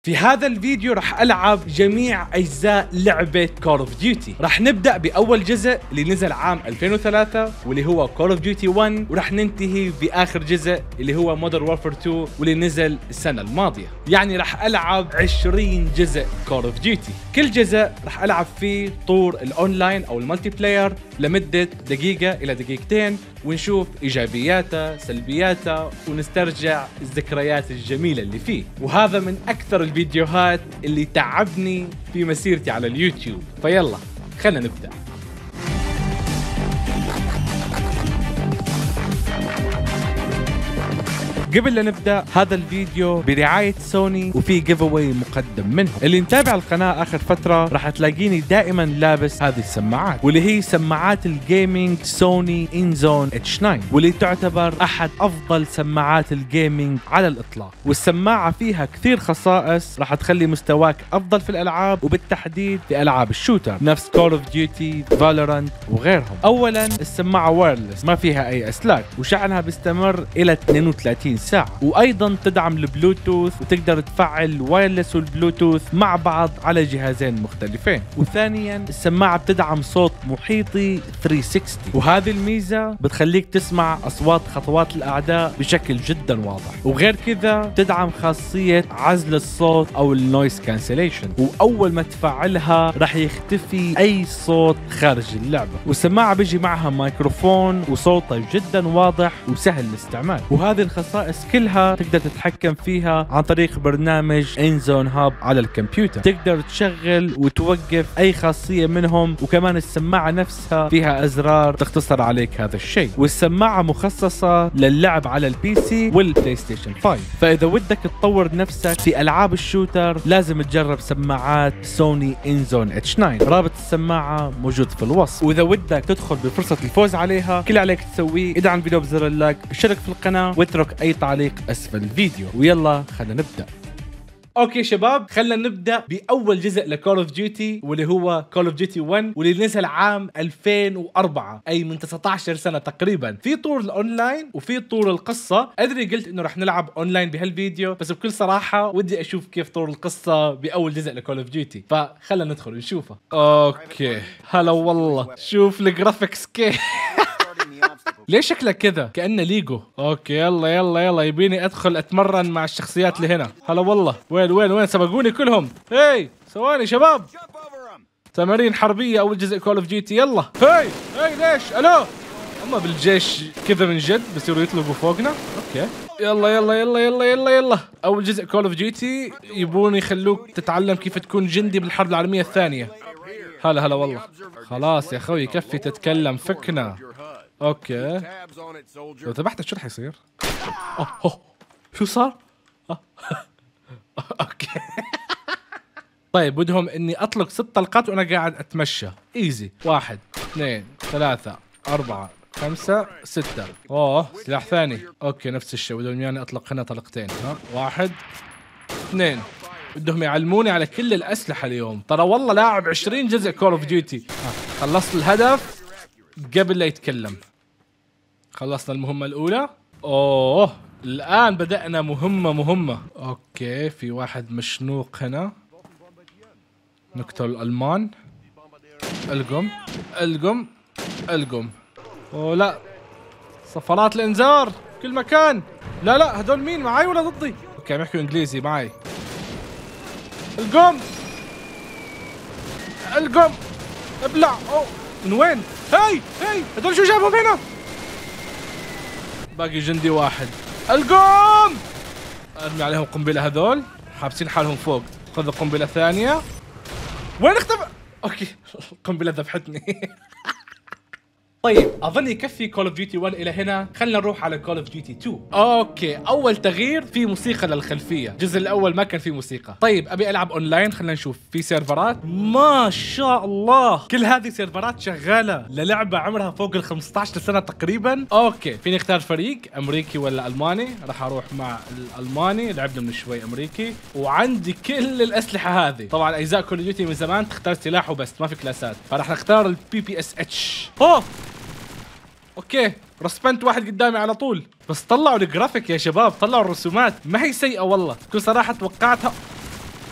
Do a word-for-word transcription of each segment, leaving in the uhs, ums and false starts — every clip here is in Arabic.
في هذا الفيديو راح ألعب جميع أجزاء لعبة Call of Duty. راح نبدأ بأول جزء اللي نزل عام ألفين وثلاثة واللي هو Call of Duty واحد، وراح ننتهي بآخر جزء اللي هو Modern Warfare اثنين واللي نزل السنة الماضية. يعني راح ألعب عشرين جزء Call of Duty. كل جزء راح ألعب فيه طور الأونلاين أو المالتي بلاير لمدة دقيقة إلى دقيقتين، ونشوف إيجابياته سلبياته ونسترجع الذكريات الجميلة اللي فيه. وهذا من أكثر الفيديوهات اللي تعبني في مسيرتي على اليوتيوب. فيلا خلنا نبدأ. قبل لا نبدأ هذا الفيديو برعاية سوني وفي جيف اواي مقدم منهم. اللي متابع القناة آخر فترة راح تلاقيني دائما لابس هذه السماعات، واللي هي سماعات الجيمنج سوني انزون اتش تسعة، واللي تعتبر أحد أفضل سماعات الجيمنج على الإطلاق. والسماعة فيها كثير خصائص راح تخلي مستواك أفضل في الألعاب، وبالتحديد في ألعاب الشوتر نفس Call of Duty، Valorant وغيرهم. أولا السماعة وايرلس ما فيها أي أسلاك، وشحنها بيستمر إلى اثنين وثلاثين ساعة، وايضا تدعم البلوتوث وتقدر تفعل الوايرلس والبلوتوث مع بعض على جهازين مختلفين. وثانيا السماعه بتدعم صوت محيطي ثلاثمية وستين، وهذه الميزه بتخليك تسمع اصوات خطوات الاعداء بشكل جدا واضح. وغير كذا تدعم خاصيه عزل الصوت او النويز كانسليشن، واول ما تفعلها راح يختفي اي صوت خارج اللعبه. والسماعه بيجي معها ميكروفون وصوتها جدا واضح وسهل الاستعمال. وهذه الخصائص كلها تقدر تتحكم فيها عن طريق برنامج انزون هاب على الكمبيوتر. تقدر تشغل وتوقف اي خاصية منهم، وكمان السماعة نفسها فيها ازرار تختصر عليك هذا الشيء. والسماعة مخصصة للعب على البي سي والبلاي ستيشن خمسة. فاذا ودك تطور نفسك في العاب الشوتر لازم تجرب سماعات سوني انزون اتش تسعة. رابط السماعة موجود في الوصف. واذا ودك تدخل بفرصة الفوز عليها كل عليك تسويه ادعم الفيديو بزر اللايك، اشترك في القناة واترك اي تعليق اسفل الفيديو. ويلا خلينا نبدا. اوكي شباب، خلينا نبدا باول جزء لكول اوف ديوتي واللي هو كول اوف ديوتي واحد، واللي نزل عام ألفين وأربعة، اي من تسعة عشر سنه تقريبا. في طور الاونلاين وفي طور القصه. ادري قلت انه رح نلعب اونلاين بهالفيديو، بس بكل صراحه ودي اشوف كيف طور القصه باول جزء لكول اوف ديوتي، فخلينا ندخل ونشوفه. اوكي هلا والله، شوف الجرافيكس كيف. ليش شكلك كذا كأنه ليجو؟ اوكي يلا يلا يلا، يبيني ادخل اتمرن مع الشخصيات اللي هنا. هلا والله، وين وين وين سبقوني كلهم. هي ثواني شباب، تمارين حربية اول جزء كول اوف ديوتي. يلا هي هي ليش الو، اما بالجيش كذا من جد بصيروا يطلقوا فوقنا. اوكي يلا يلا يلا يلا يلا يلا. اول جزء كول اوف ديوتي يبون يخلوك تتعلم كيف تكون جندي بالحرب العالمية الثانية. هلا هلا والله. خلاص يا اخوي كفي تتكلم، فكنا. اوكي لو ذبحت شو رح يصير؟ اوه اوه شو صار؟ أوه. اوكي طيب بدهم اني اطلق ست طلقات وانا قاعد اتمشى. ايزي. واحد اثنين ثلاثة أربعة خمسة ستة. اوه سلاح ثاني. اوكي نفس الشيء، بدهم يعني اطلق هنا طلقتين. ها واحد اثنين. بدهم يعلموني على كل الاسلحة اليوم. ترى والله لاعب عشرين جزء كول اوف ديوتي. خلصت الهدف قبل لا يتكلم. خلصنا المهمة الأولى. أوه الآن بدأنا مهمة مهمة. أوكي في واحد مشنوق هنا، نقتل الألمان. القم القم القم. أوه لا، صفارات الإنذار كل مكان. لا لا هدول مين، معاي ولا ضدي؟ أوكي عم يحكوا إنجليزي معاي. القم القم ابلع. أوه من وين؟ هاي هاي هدول شو جابهم هنا؟ باقي جندي واحد. القوم ارمي عليهم قنبله، هذول حابسين حالهم فوق. خذ قنبله ثانيه. وين اختفى؟ اوكي القنبله ذبحتني. طيب اظن يكفي كول اوف ديوتي واحد الى هنا. خلينا نروح على كول اوف ديوتي اثنين. اوكي اول تغيير في موسيقى للخلفيه. الجزء الاول ما كان في موسيقى. طيب ابي العب اونلاين. خلينا نشوف في سيرفرات. ما شاء الله كل هذه سيرفرات شغاله للعبه عمرها فوق ال خمسة عشر سنه تقريبا. اوكي فيني اختار فريق امريكي ولا الماني. راح اروح مع الالماني، لعبنا من شوي امريكي. وعندي كل الاسلحه هذه. طبعا اجزاء كول اوف ديوتي من زمان تختار سلاح وبس، ما في كلاسات، فراح نختار البي بي اس اتش. اوه اوكي رسبنت واحد قدامي على طول. بس طلعوا الجرافيك يا شباب، طلعوا الرسومات ما هي سيئة والله. بكل صراحة توقعتها.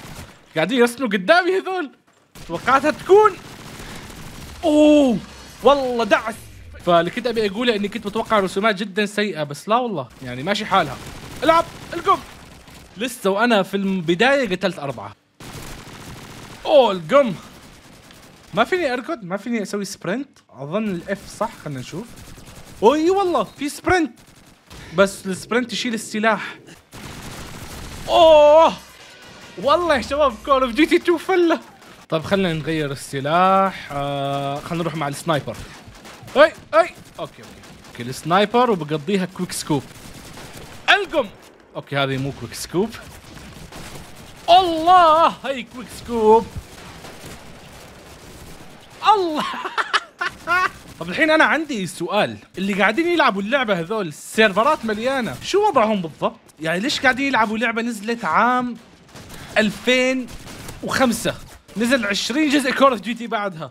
قاعدين يرسلوا قدامي هذول. توقعتها تكون اوه والله دعس. فاللي كنت ابي اقوله اني كنت متوقع رسومات جدا سيئه، بس لا والله يعني ماشي حالها. العب القم. لسه وانا في البدايه قتلت اربعه. اوه القم. ما فيني اركض، ما فيني اسوي سبرنت. اظن الاف صح، خلينا نشوف. اي والله في سبرنت، بس السبرنت يشيل السلاح. اوه والله يا شباب كول اوف ديوتي تو فله. طيب خلينا نغير السلاح. آه خلينا نروح مع السنايبر. اي اي اوكي اوكي اوكي السنايبر وبقضيها كويك سكوب. القم. اوكي هذه مو كويك سكوب. الله هي كويك سكوب. الله. طب الحين انا عندي سؤال، اللي قاعدين يلعبوا اللعبه هذول السيرفرات مليانه، شو وضعهم بالضبط؟ يعني ليش قاعدين يلعبوا لعبه نزلت عام ألفين وخمسة، نزل عشرين جزء كول اوف ديوتي بعدها؟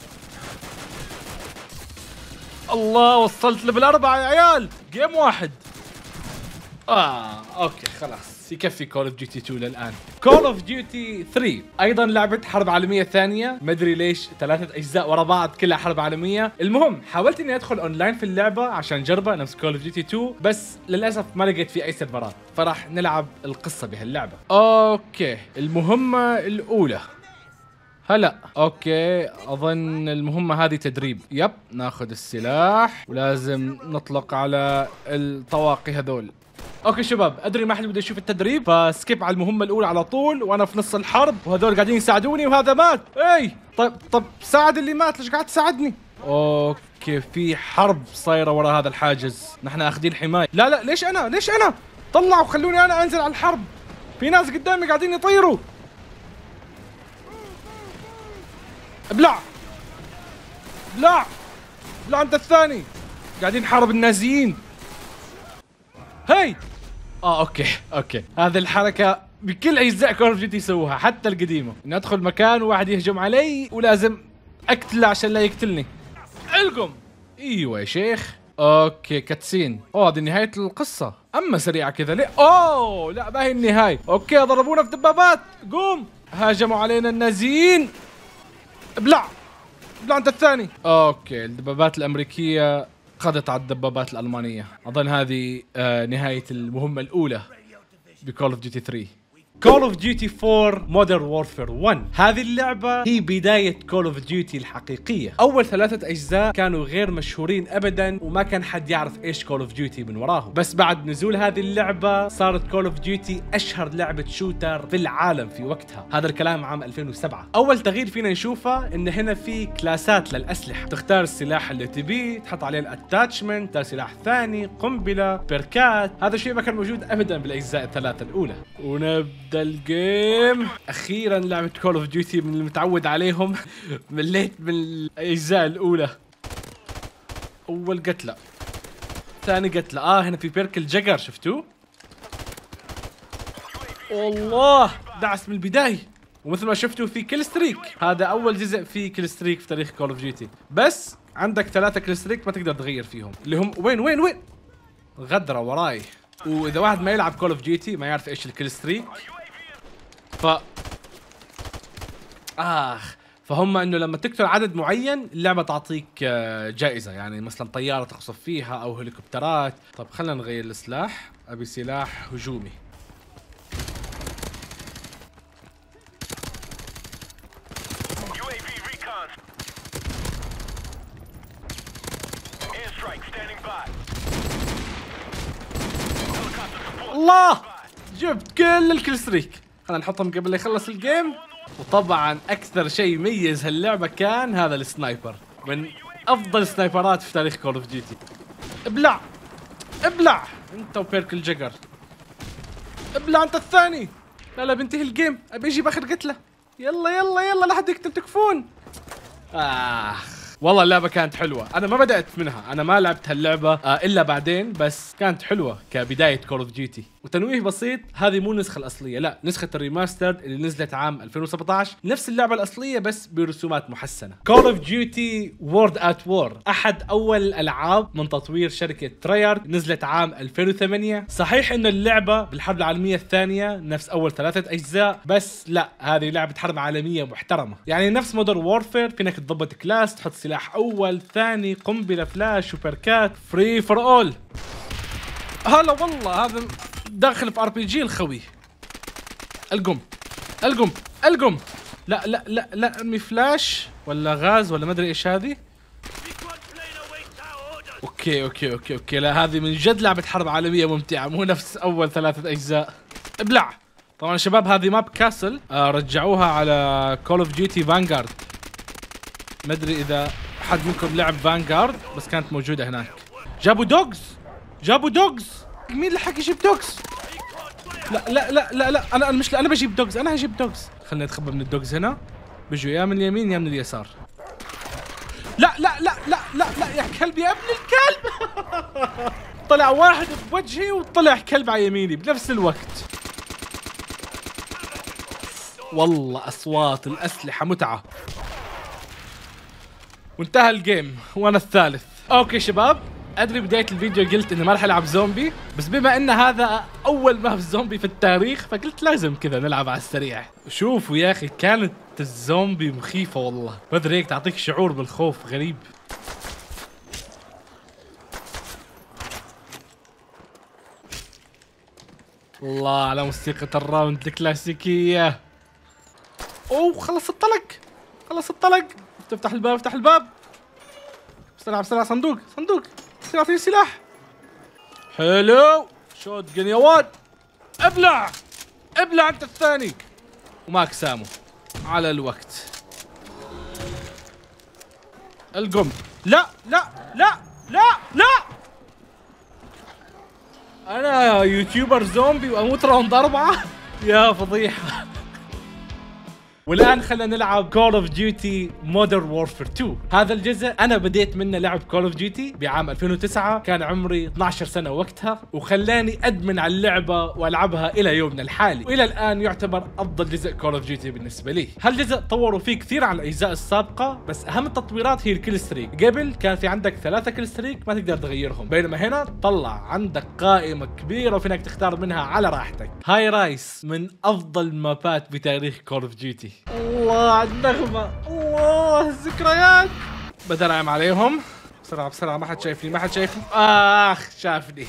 الله وصلت ليفل أربعة يا عيال، جيم واحد. اه اوكي خلاص يكفي كول اوف ديوتي تو للان. كول اوف ديوتي ثري ايضا لعبه حرب عالميه ثانيه، ما ادري ليش ثلاثه اجزاء ورا بعض كلها حرب عالميه. المهم حاولت اني ادخل اونلاين في اللعبه عشان اجربها نفس كول اوف ديوتي تو، بس للاسف ما لقيت في اي سيرفرات، فراح نلعب القصه بهاللعبه. اوكي المهمه الاولى هلا. اوكي اظن المهمه هذه تدريب. يب ناخذ السلاح ولازم نطلق على الطواقي هذول. اوكي شباب ادري ما حد بده يشوف التدريب، فسكيب على المهمه الاولى على طول، وانا في نص الحرب وهذول قاعدين يساعدوني وهذا مات. اي طيب طب ساعد اللي مات، ليش قاعد تساعدني؟ اوكي في حرب صايره ورا هذا الحاجز، نحن اخذين حمايه. لا لا ليش انا ليش انا طلعوا خلوني انا انزل على الحرب، في ناس قدامي قاعدين يطيروا. ابلع ابلع ابلع انت الثاني، قاعدين نحارب النازيين. هي اه اوكي اوكي هذه الحركه بكل اجزاء كول اوف ديوتي يسووها، حتى القديمه، اني ادخل مكان وواحد يهجم علي ولازم اقتله عشان لا يقتلني. القم. ايوه يا شيخ. اوكي كاتسين. اوه هذه نهايه القصه، اما سريعه كذا ليه؟ اوه لا ما هي النهايه. اوكي ضربونا في دبابات. قوم. هاجموا علينا النازيين. ابلع ابلع انت الثاني. اوكي الدبابات الامريكيه قضت على الدبابات الألمانية. أظن هذه آه نهاية المهمة الأولى بكول اوف ديوتي ثري. كول اوف ديوتي فور مودرن وورفير ون، هذه اللعبة هي بداية كول اوف ديوتي الحقيقية. أول ثلاثة أجزاء كانوا غير مشهورين أبدا وما كان حد يعرف إيش كول اوف ديوتي من وراهم، بس بعد نزول هذه اللعبة صارت كول اوف ديوتي أشهر لعبة شوتر في العالم في وقتها. هذا الكلام عام ألفين وسبعة. أول تغيير فينا نشوفه إن هنا في كلاسات للأسلحة، تختار السلاح اللي تبيه، تحط عليه الاتاتشمنت، سلاح ثاني، قنبلة، بيركات. هذا الشيء ما كان موجود أبدا بالأجزاء الثلاثة الأولى. ونبدأ الجيم. اخيرا لعبه كول اوف ديوتي من المتعود عليهم. مليت من الاجزاء الاولى. اول قتله، ثاني قتله. اه هنا في بيركل جاجر، شفتوه؟ والله دعس من البدايه. ومثل ما شفتوا في كل ستريك، هذا اول جزء في كل ستريك في تاريخ كول اوف ديوتي، بس عندك ثلاثه كل ستريك ما تقدر تغير فيهم، اللي هم وين وين وين غدره وراي. واذا واحد ما يلعب كول اوف ديوتي ما يعرف ايش الكل ستريك، ف اخ فهم انه لما تقتل عدد معين اللعبه تعطيك جائزه، يعني مثلا طياره تقصف فيها او هليكوبترات. طب خلينا نغير السلاح، ابي سلاح هجومي. الله جبت كل الكل ستريك. خلينا نحطهم قبل لا يخلص الجيم. وطبعا اكثر شيء يميز هاللعبه كان هذا السنايبر، من افضل السنايبرات في تاريخ كول اوف ديوتي. ابلع ابلع انت وبيركل جاجر. ابلع انت الثاني. لا لا بنتهي الجيم، ابي اجيب اخر قتله. يلا يلا يلا لا حد يقتل، تكفون. اخ والله اللعبة كانت حلوة، أنا ما بدأت منها، أنا ما لعبت هاللعبة آه إلا بعدين، بس كانت حلوة كبداية كول اوف ديوتي. وتنويه بسيط، هذه مو النسخة الأصلية، لا نسخة الريماستر اللي نزلت عام ألفين وسبعطعش، نفس اللعبة الأصلية بس برسومات محسنة. كول اوف ديوتي وورد ات وور أحد أول الألعاب من تطوير شركة تريارد، نزلت عام ألفين وثمانية. صحيح إن اللعبة بالحرب العالمية الثانية نفس أول ثلاثة أجزاء، بس لا هذه لعبة حرب عالمية محترمة، يعني نفس مودر وورفير، فينك تضبط كلاس، تحط سلاح أول ثاني، قنبلة، فلاش، سوبركات، فري فور أول. هلا والله هذا داخل في ار بي جي الخوي. القم القم القم لا لا لا لا ارمي فلاش ولا غاز ولا ما ادري ايش هذه. اوكي اوكي اوكي اوكي لا هذه من جد لعبة حرب عالمية ممتعة، مو نفس اول ثلاثة اجزاء. ابلع. طبعا شباب هذه ماب كاسل، آه رجعوها على كول اوف ديوتي فانغارد. ما ادري اذا حد منكم لعب فانغارد، بس كانت موجودة هناك. جابوا دوجز جابوا دوجز مين اللي حق يجيب دوجز؟ لا لا لا لا لا انا المشكلة انا بجيب دوجز، انا هجيب دوجز. خلينا نتخبى من الدوجز هنا، بيجوا يا من اليمين يا من اليسار. لا لا لا لا لا لا يا كلب يا ابن الكلب. طلع واحد بوجهي وطلع كلب على يميني بنفس الوقت. والله اصوات الاسلحة متعة. وانتهى الجيم وانا الثالث. اوكي شباب، ادري بداية الفيديو قلت اني ما راح العب زومبي، بس بما ان هذا اول ماب زومبي في التاريخ فقلت لازم كذا نلعب على السريع. شوفوا يا اخي كانت الزومبي مخيفة والله، ما ادري هيك تعطيك شعور بالخوف غريب. الله على موسيقى الراوند الكلاسيكية. اوه خلص الطلق خلص الطلق. تفتح الباب افتح الباب. بسرعة بسرعة. صندوق صندوق. يعطيني سلاح. حلو. شوت جن يا واد. ابلع ابلع انت الثاني. وماك سامو على الوقت. القم. لا لا لا لا لا. انا يوتيوبر زومبي واموت راوند اربعة. يا فضيحة. والان خلينا نلعب كول اوف ديوتي مودرن وورفير تو. هذا الجزء انا بديت منه لعب كول اوف ديوتي بعام ألفين وتسعة، كان عمري اثنعش سنة وقتها، وخلاني ادمن على اللعبة والعبها الى يومنا الحالي، والى الان يعتبر افضل جزء كول اوف ديوتي بالنسبة لي. هالجزء طوروا فيه كثير عن الاجزاء السابقة، بس اهم التطويرات هي الكيل ستريك. قبل كان في عندك ثلاثة كيل ستريك ما تقدر تغيرهم، بينما هنا طلع عندك قائمة كبيرة وفينك تختار منها على راحتك. هاي رايس من افضل المابات بتاريخ كول اوف ديوتي. الله على النغمة، الله الذكريات. بدي انعم عليهم. بسرعة بسرعة ما حد شايفني ما حد شايفني. اخ شافني.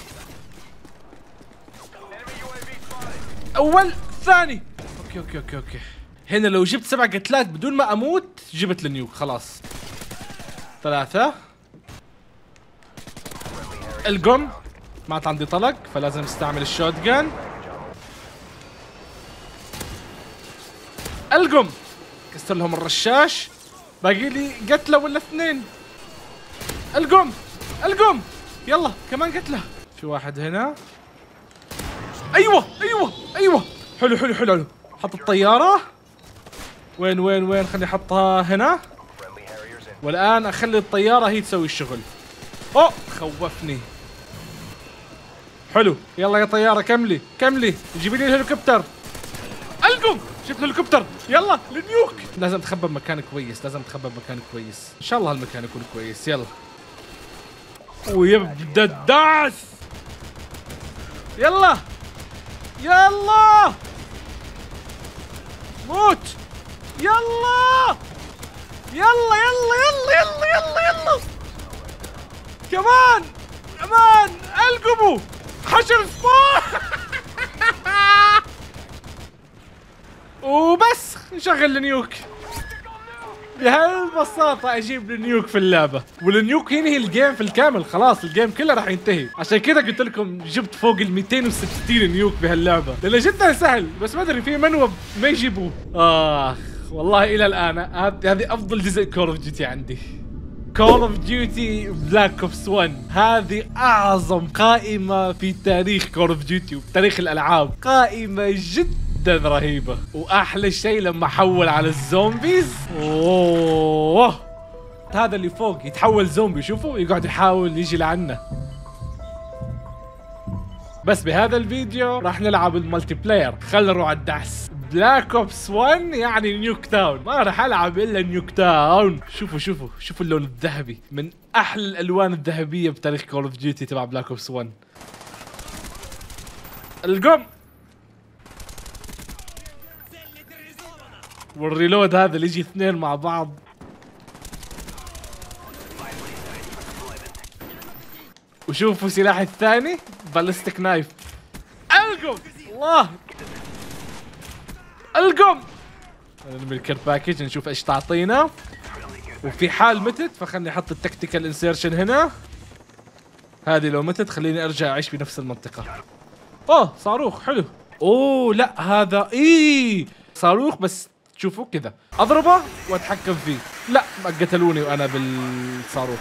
اول ثاني. اوكي اوكي اوكي اوكي. هنا لو جبت سبع قتلات بدون ما اموت جبت النيوك خلاص. ثلاثة. القم. ما عاد عندي طلق فلازم استعمل الشوت جان. القم. كسر لهم الرشاش. باقي لي قتله ولا اثنين. القم القم. يلا كمان قتله. في واحد هنا. ايوه ايوه ايوه. حلو حلو حلو حلو. حط الطيارة. وين وين وين خليني احطها هنا. والان اخلي الطيارة هي تسوي الشغل. اوه خوفني. حلو يلا يا طيارة كملي كملي. جيبي لي الهليكوبتر. القم. شفت الهليكوبتر. يلا للنيوك. لازم تخبى بمكان كويس لازم تخبى بمكان كويس. ان شاء الله هالمكان يكون كويس. يلا. ويبدا الدعس. يلا يلا موت. يلا يلا يلا يلا يلا يلا يلا. كمان كمان. القموا. حشر سبون. وبس نشغل النيوك. بهالبساطة اجيب النيوك في اللعبة، والنيوك ينهي الجيم في الكامل. خلاص الجيم كله راح ينتهي. عشان كذا قلت لكم جبت فوق ال مئتين وستين نيوك بهاللعبة، لانه جدا سهل. بس ما ادري في منوب ما يجيبوه. اخ والله الى الان هذه افضل جزء كول اوف ديوتي عندي. كول اوف ديوتي بلاك اوبس واحد هذه اعظم قائمة في تاريخ كول اوف ديوتي وتاريخ الالعاب. قائمة جدا رهيبة. واحلى شيء لما حول على الزومبيز. اوه الخط هذا اللي فوق يتحول زومبي، شوفوا يقعد يحاول يجي لعنا. بس بهذا الفيديو راح نلعب الملتي بلاير. خلنا نروح على الدعس. بلاك اوبس واحد يعني نيوك تاون، ما راح العب الا نيوك تاون. شوفوا شوفوا شوفوا اللون الذهبي، من احلى الالوان الذهبيه بتاريخ كول اوف ديوتي تبع بلاك اوبس واحد. القم والريلود هذا اللي يجي اثنين مع بعض. وشوفوا سلاحي الثاني بالستيك نايف. القم الله القم. نرمي الكير باكج نشوف ايش تعطينا. وفي حال متت فخلني احط التكتيكال انسيرشن هنا. هذه لو متت خليني ارجع اعيش بنفس المنطقة. اوه صاروخ حلو. اوه لا هذا ايه صاروخ بس تشوفوا كذا اضربه واتحكم فيه. لا ما قتلوني وانا بالصاروخ.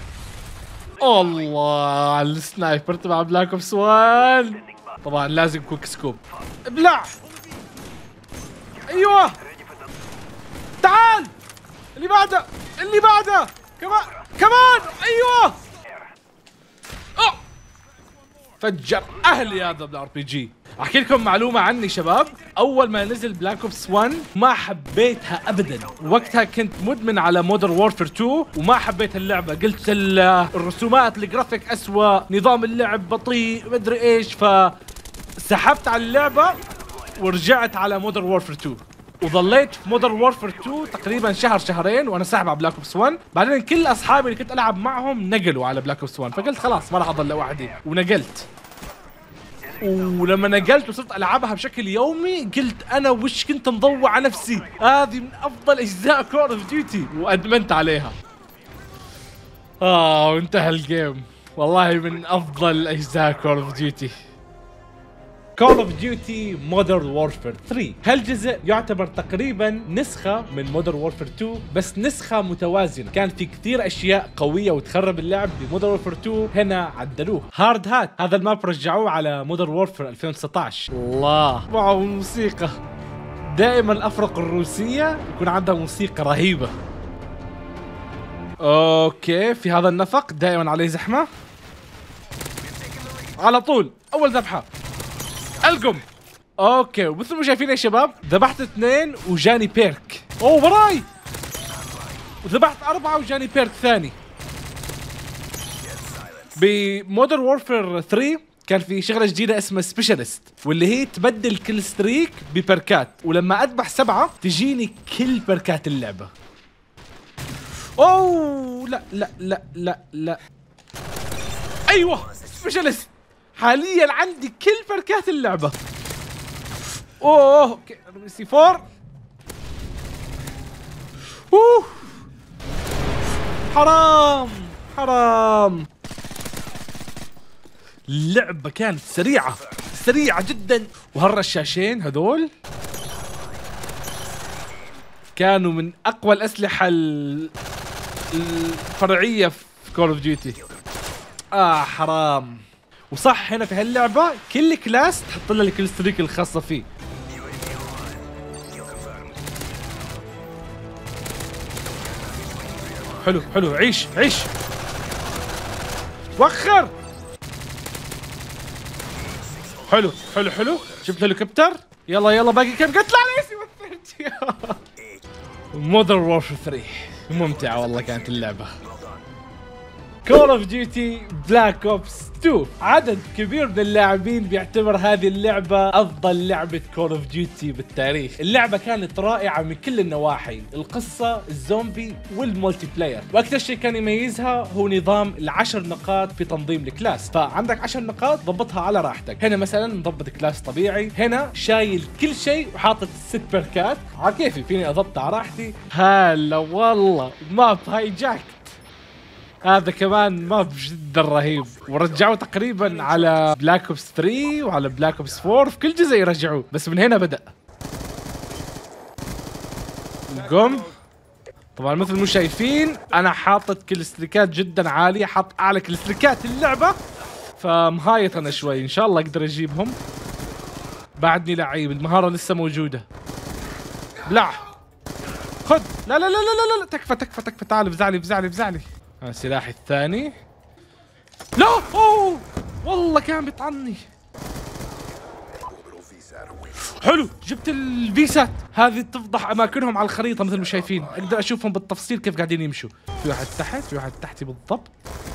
الله على السنايبر تبع بلاك اوبس واحد. طبعا لازم كويك سكوب. ابلع. ايوه تعال اللي بعده اللي بعده كمان كمان. ايوه أوه. فجر اهلي هذا بالار بي جي. احكي لكم معلومه عني شباب. اول ما نزل بلاك اوبس واحد ما حبيتها ابدا. وقتها كنت مدمن على مودرن وورفير اثنين وما حبيت اللعبه. قلت الرسومات الجرافيك اسوء، نظام اللعب بطيء، مدري ايش، فسحبت على اللعبه ورجعت على مودرن وورفير اثنين. وظليت في مودرن وورفير اثنين تقريبا شهر شهرين وانا ساحب على بلاك اوبس واحد. بعدين كل اصحابي اللي كنت العب معهم نقلوا على بلاك اوبس واحد، فقلت خلاص ما راح اضل لوحدي ونقلت. ولما نقلت وصرت العبها بشكل يومي قلت انا وش كنت مضوع على نفسي، هذه من افضل اجزاء كول اوف ديوتي وادمنت عليها. اه وانتهى الجيم. والله من افضل اجزاء كول اوف ديوتي. كول اوف ديوتي مودرن وورفير ثلاثة. هالجزء يعتبر تقريبا نسخة من مودرن وورفير اثنين بس نسخة متوازنة. كان في كثير اشياء قوية وتخرب اللعب بمودرن وورفير اثنين هنا عدلوه. هارد هات هذا الماب رجعوه على مودرن وورفير ألفين وتسعة عشر. الله معه موسيقى. دائما الافرق الروسية يكون عندها موسيقى رهيبة. اوكي في هذا النفق دائما عليه زحمة. على طول اول ذبحة القم. اوكي ومثل ما شايفين يا شباب ذبحت اثنين وجاني بيرك. اوه وراي. وذبحت اربعة وجاني بيرك ثاني. بمودرن وورفير ثلاثة كان في شغله جديده اسمها سبيشالست، واللي هي تبدل كل ستريك ببركات، ولما اذبح سبعه تجيني كل بركات اللعبه. اوه لا لا لا لا لا. ايوه سبيشالست. حاليا عندي كل بركات اللعبة. اوه اوكي سي فور. اوه حرام حرام. اللعبة كانت سريعة سريعة جدا. وهالرشاشين هذول كانوا من اقوى الاسلحة الفرعية في كول اوف ديوتي. اه حرام. وصح هنا في هاللعبة كل كلاس تحط له الكل ستريك الخاصة فيه. حلو حلو عيش عيش. وخر. حلو حلو حلو. شفت هليكوبتر. يلا يلا باقي كم قتل على اسمي وثرت. مودرن وورفير ثلاثة ممتعة والله كانت اللعبة. كول اوف ديوتي بلاك اوبس اثنين. عدد كبير من اللاعبين بيعتبر هذه اللعبة افضل لعبة كول اوف ديوتي بالتاريخ. اللعبة كانت رائعة من كل النواحي، القصة، الزومبي، والمولتي بلاير. واكثر شيء كان يميزها هو نظام العشر نقاط في تنظيم الكلاس. فعندك عشر نقاط ضبطها على راحتك. هنا مثلا مضبط كلاس طبيعي، هنا شايل كل شيء وحاطط ست بركات على كيفي، فيني اضبط على راحتي. هلا والله ماب هاي جاك. هذا كمان ماب جدا رهيب، ورجعوه تقريبا على بلاك اوبس ثلاثة وعلى بلاك اوبس أربعة، في كل جزء يرجعوه، بس من هنا بدأ. قم. طبعا مثل ما شايفين انا حاطط كل ستريكات جدا عالية، حاط اعلى كل ستريكات اللعبة، فمهايط انا شوي، ان شاء الله اقدر اجيبهم. بعدني لعيب، المهارة لسه موجودة. بلع خد. لا لا لا لا لا تكفى تكفى تكفى. تعال بزعلي بزعلي بزعلي. ها سلاحي الثاني. لا اوه والله كان بيطعني. حلو جبت الفيسات. هذه تفضح اماكنهم على الخريطه مثل ما شايفين، اقدر اشوفهم بالتفصيل كيف قاعدين يمشوا. في واحد تحت، في واحد تحتي بالضبط.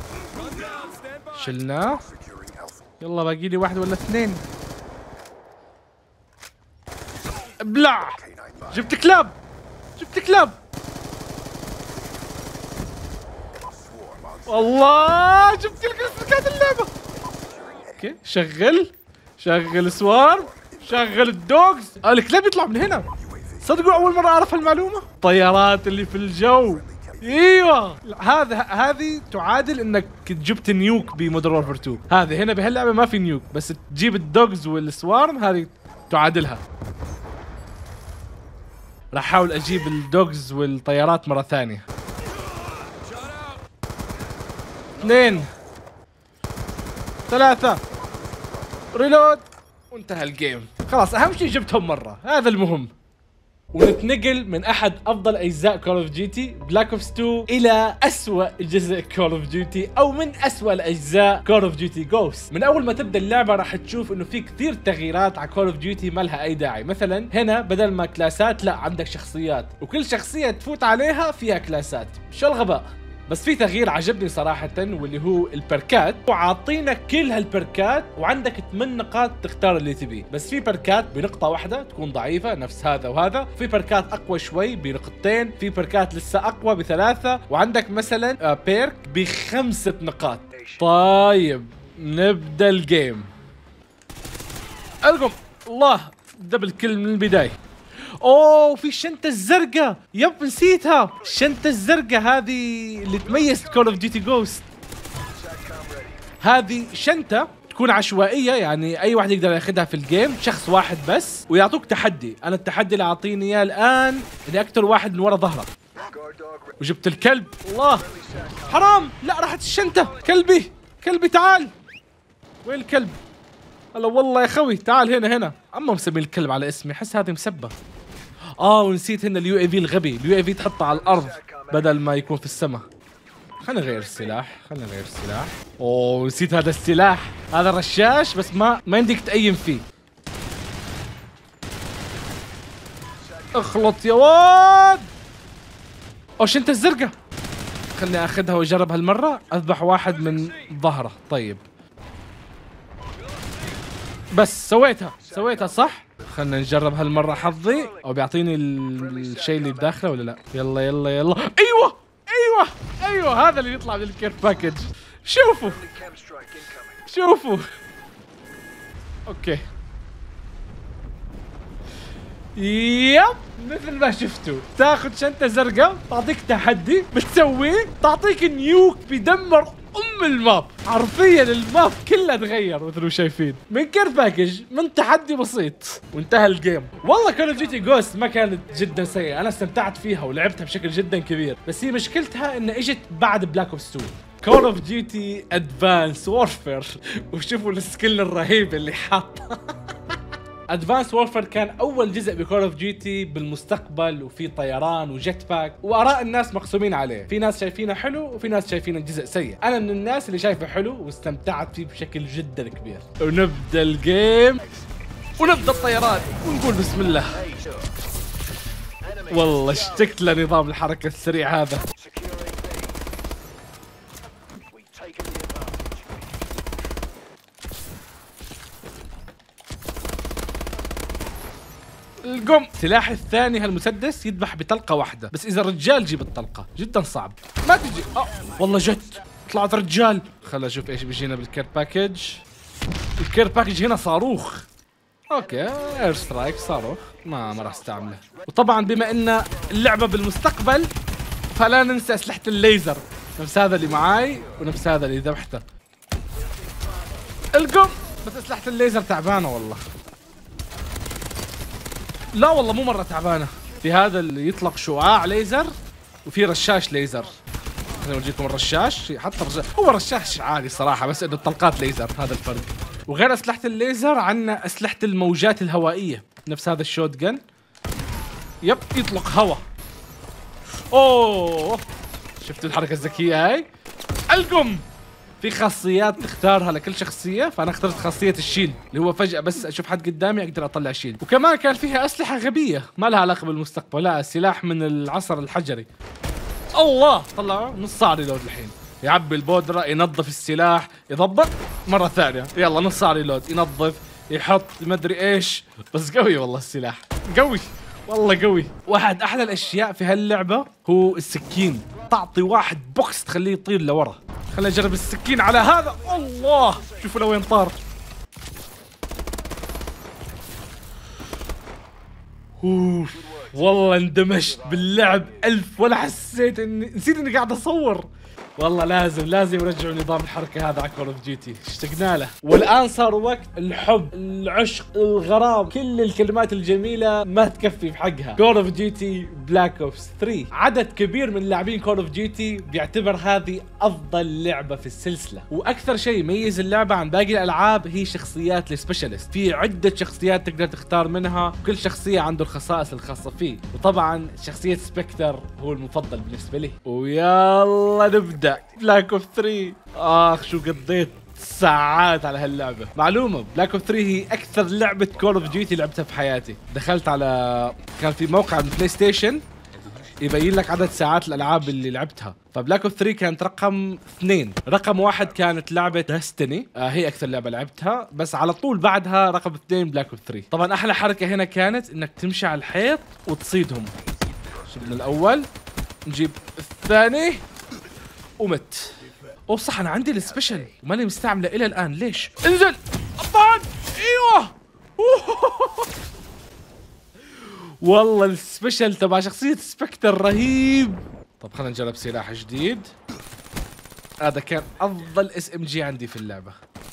شلناه. يلا باقي لي واحد ولا اثنين. ابلع. جبت كلاب جبت كلاب. والله جبت لك سلكات اللعبه. اوكي شغل شغل سوار، شغل الدوجز. آه الكلاب يطلع من هنا. صدقوا اول مره اعرف المعلومه. طيارات اللي في الجو. ايوه هذا هذه تعادل انك جبت نيوك بمودرن وورفير تو. هذه هنا بهاللعبه ما في نيوك، بس تجيب الدوجز والسوارم هذه تعادلها. راح احاول اجيب الدوجز والطيارات مره ثانيه. اثنين ثلاثة ريلود وانتهى الجيم. خلاص اهم شيء جبتهم مرة، هذا المهم. ونتنقل من احد افضل اجزاء كول اوف ديوتي بلاك اوبس تو الى اسوأ جزء كول اوف ديوتي، او من اسوأ الاجزاء كول اوف ديوتي جوست. من اول ما تبدا اللعبه راح تشوف انه في كثير تغييرات على كول اوف ديوتي ما لها اي داعي. مثلا هنا بدل ما كلاسات لا عندك شخصيات، وكل شخصيه تفوت عليها فيها كلاسات. شو الغباء؟ بس في تغيير عجبني صراحة، واللي هو البركات. وعاطينك كل هالبركات وعندك ثمان نقاط تختار اللي تبيه، بس في بركات بنقطة واحدة تكون ضعيفة نفس هذا وهذا، في بركات أقوى شوي بنقطتين، في بركات لسه أقوى بثلاثة، وعندك مثلا بيرك بخمسة نقاط. طيب نبدأ الجيم. ألقم الله دبل كل من البداية. اوه في الشنطة الزرقاء، يب نسيتها. الشنطة الزرقاء هذه اللي تميز كول اوف ديوتي جوست. هذه شنطة تكون عشوائية، يعني اي واحد يقدر ياخذها في الجيم، شخص واحد بس، ويعطوك تحدي. انا التحدي اللي اعطيني اياه الان اني اقتل واحد من ورا ظهره. وجبت الكلب. الله حرام، لا راحت الشنطة. كلبي كلبي تعال. وين الكلب؟ هلا والله يا خوي تعال هنا هنا. اما مسمي الكلب على اسمي، حس هذه مسبة. اه ونسيت هنا اليو اي في الغبي، اليو اي في تحطه على الارض بدل ما يكون في السماء. خلينا نغير السلاح، خلينا نغير السلاح. اوه نسيت هذا السلاح، هذا رشاش بس ما ما يمديك تأيم فيه. اخلط يا واد. اوه شنطة الزرقاء، خلني اخذها واجرب هالمرة. اذبح واحد من ظهره. طيب بس سويتها سويتها صح. خلنا نجرب هالمرة حظي، او بيعطيني الشيء اللي بداخله ولا لا. يلا يلا يلا. ايوه ايوه ايوه هذا اللي يطلع من الكير باكج. شوفوا شوفوا. اوكي يب مثل ما شفتوا، تاخذ شنطة زرقاء تعطيك تحدي بتسويه، تعطيك نيوك بيدمر ام الماب. حرفيا الماب كله تغير مثل ما شايفين، من كير باكج، من تحدي بسيط، وانتهى الجيم. والله كول اوف ديوتي جوست ما كانت جدا سيئه، انا استمتعت فيها ولعبتها بشكل جدا كبير، بس هي مشكلتها انها اجت بعد بلاك اوبس تو. كول اوف ديوتي ادفانس وورفير، وشوفوا السكيل الرهيب اللي حاطه. ادفانس وورفير كان اول جزء بكول اوف ديوتي بالمستقبل، وفي طيران وجيت باك، واراء الناس مقسومين عليه، في ناس شايفينه حلو وفي ناس شايفينه جزء سيء. انا من الناس اللي شايفه حلو واستمتعت فيه بشكل جدا كبير. ونبدا الجيم ونبدا الطيران ونقول بسم الله. والله اشتقت لنظام الحركه السريع هذا. القم. سلاحي الثاني هالمسدس يذبح بطلقة واحدة، بس إذا رجال جيب الطلقة، جدا صعب. ما تجي اه والله جت، طلعت رجال. خل أشوف إيش بيجينا بالكير باكج. الكير باكج هنا صاروخ. أوكي اير سترايك صاروخ، ما ما راح استعمله. وطبعا بما إن اللعبة بالمستقبل فلا ننسى أسلحة الليزر، نفس هذا اللي معاي ونفس هذا اللي ذبحته. القم. بس أسلحة الليزر تعبانة والله. لا والله مو مرة تعبانة. في هذا اللي يطلق شعاع ليزر، وفي رشاش ليزر. خليني اورجيكم الرشاش، حتى الرشاش هو رشاش عادي صراحة، بس انه الطلقات ليزر، هذا الفرق. وغير اسلحة الليزر عندنا اسلحة الموجات الهوائية، نفس هذا الشوت جن. يب يطلق هواء. اوه شفتوا الحركه الذكيه هاي؟ القم في خاصيات تختارها لكل شخصيه، فانا اخترت خاصيه الشيل اللي هو فجاه بس اشوف حد قدامي اقدر اطلع شيل. وكمان كان فيها اسلحه غبيه ما لها علاقه بالمستقبل، لا سلاح من العصر الحجري. الله طلعوا نص ساعه ريلود الحين، يعبي البودره ينظف السلاح يضبط مره ثانيه، يلا نص ساعه ريلود ينظف يحط ما ادري ايش. بس قوي والله السلاح قوي والله قوي. واحد احلى الاشياء في هاللعبه هو السكين، تعطي واحد بوكس تخليه يطير لورا. خليني اجرب السكين على هذا. الله شوفوا لوين طار. اوف والله اندمجت باللعب الف ولا حسيت اني نسيت اني قاعد اصور. والله لازم لازم يرجعوا نظام الحركه هذا على كول اوف ديوتي، اشتقنا له. والان صار وقت الحب، العشق، الغرام، كل الكلمات الجميله ما تكفي في حقها. كول اوف ديوتي بلاك اوبس ثري، عدد كبير من لاعبين كول اوف ديوتي بيعتبر هذه افضل لعبه في السلسله. واكثر شيء يميز اللعبه عن باقي الالعاب هي شخصيات السبيشالست، في عده شخصيات تقدر تختار منها، كل شخصيه عنده الخصائص الخاصه فيه. وطبعا شخصيه سبكتر هو المفضل بالنسبه لي. ويلا نبدا بلاك اوف ثري. اخ شو قضيت ساعات على هاللعبة. معلومة بلاك اوف ثري هي أكثر لعبة كول اوف ديوتي لعبتها في حياتي. دخلت على كان في موقع من بلاي ستيشن يبين لك عدد ساعات الألعاب اللي لعبتها، فبلاك اوف ثري كانت رقم اثنين. رقم واحد كانت لعبة دستني، آه هي أكثر لعبة لعبتها، بس على طول بعدها رقم اثنين بلاك اوف ثري. طبعا أحلى حركة هنا كانت إنك تمشي على الحيط وتصيدهم. شفنا الأول، نجيب الثاني ومت. اوه صح انا عندي السبيشل وماني مستعمله الى الان، ليش؟ انزل طبعا ايوه والله السبيشل تبع شخصيه سبكتر رهيب. طب خلينا نجرب سلاح جديد. هذا كان افضل اس ام جي عندي في اللعبه.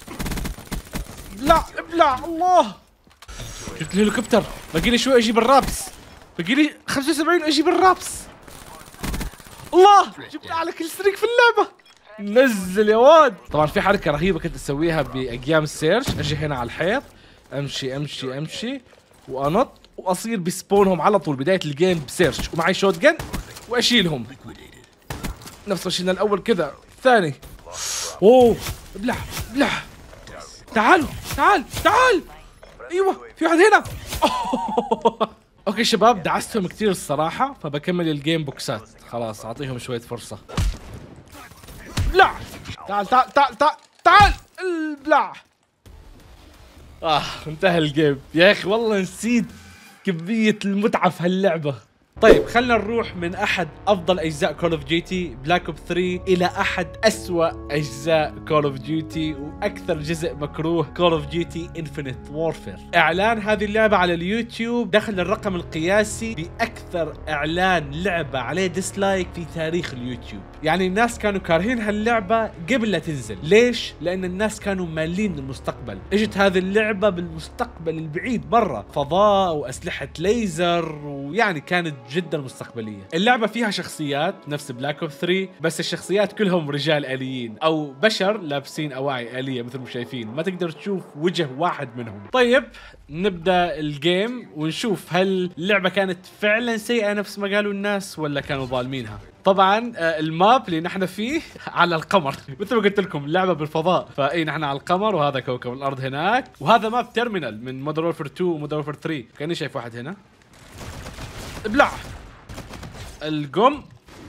ابلع ابلع الله. جبت الهليكوبتر، باقي لي شوي اجيب الرابس، باقي لي خمسة وسبعين اجيب الرابس. الله جبت اعلى كل ستريك في اللعبه. نزل يا واد. طبعا في حركه رهيبه كنت اسويها بايام السيرش، اجي هنا على الحيط امشي امشي امشي وانط واصير بسبونهم على طول بدايه الجيم بسيرش، ومعي شوت جن واشيلهم. نفس ما شلنا الاول كذا الثاني. اوه ابلع ابلع. تعالوا تعال تعال. ايوه في واحد هنا. اوكي شباب دعستهم كثير الصراحه، فبكمل الجيم بوكسات. خلاص اعطيهم شويه فرصه. ابلع تعال تعال تعال تعال تعال ابلع. اه انتهى الجيم يا اخي، والله نسيت كمية المتعة في هاللعبة. طيب خلنا نروح من احد افضل اجزاء كول اوف ديوتي بلاك اوب ثري الى احد اسوأ اجزاء كول اوف ديوتي واكثر جزء مكروه، كول اوف ديوتي انفينيت وورفير. اعلان هذه اللعبة على اليوتيوب دخل الرقم القياسي باكثر اعلان لعبة عليه ديسلايك في تاريخ اليوتيوب. يعني الناس كانوا كارهين هاللعبة قبل لا تنزل. ليش؟ لان الناس كانوا مالين المستقبل. اجت هذه اللعبة بالمستقبل البعيد مرة، فضاء واسلحة ليزر، ويعني كانت جدا مستقبليه. اللعبه فيها شخصيات نفس بلاك اوف ثري، بس الشخصيات كلهم رجال آليين او بشر لابسين اواعي آليه مثل ما شايفين، ما تقدر تشوف وجه واحد منهم. طيب نبدا الجيم ونشوف هل اللعبه كانت فعلا سيئه نفس ما قالوا الناس ولا كانوا ظالمينها. طبعا الماب اللي نحن فيه على القمر مثل ما قلت لكم، اللعبه بالفضاء، فاي نحن على القمر وهذا كوكب الارض هناك، وهذا ماب تيرمينال من مودرن وورفير تو ومودرن وورفير ثري. كاني شايف واحد هنا. ابلع القم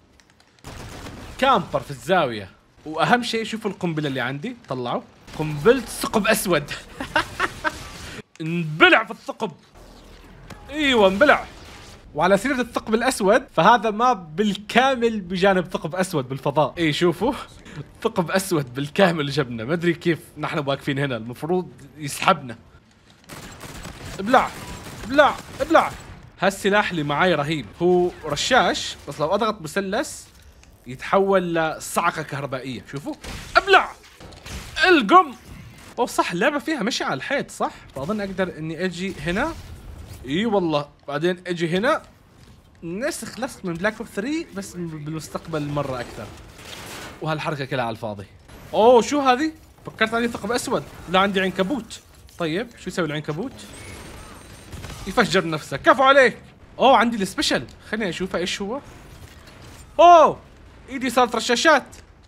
كامبر في الزاوية. واهم شيء شوفوا القنبلة اللي عندي، طلعوا قنبلة ثقب اسود. انبلع في الثقب. ايوه انبلع. وعلى سيرة الثقب الاسود، فهذا ما بالكامل بجانب ثقب اسود بالفضاء. اي شوفوا ثقب اسود بالكامل جبنا، ما ادري كيف نحن واقفين هنا، المفروض يسحبنا. ابلع ابلع ابلع. هالسلاح اللي معاي رهيب، هو رشاش بس لو اضغط مثلث يتحول لصعقة كهربائية. شوفوا ابلع القم. اوه صح اللعبة فيها مشي على الحيط صح؟ فاظن اقدر اني اجي هنا. اي والله بعدين اجي هنا. نسخ نفس من بلاك اوف ثري بس بالمستقبل مرة اكثر. وهالحركة كلها على الفاضي. اوه شو هذه؟ فكرت اني ثقب اسود، لا عندي عنكبوت. طيب شو يسوي العنكبوت؟ يفجر نفسه. كفو عليك. اوه عندي السبيشل، خليني اشوفه ايش هو. اوه ايدي صارت رشاشات.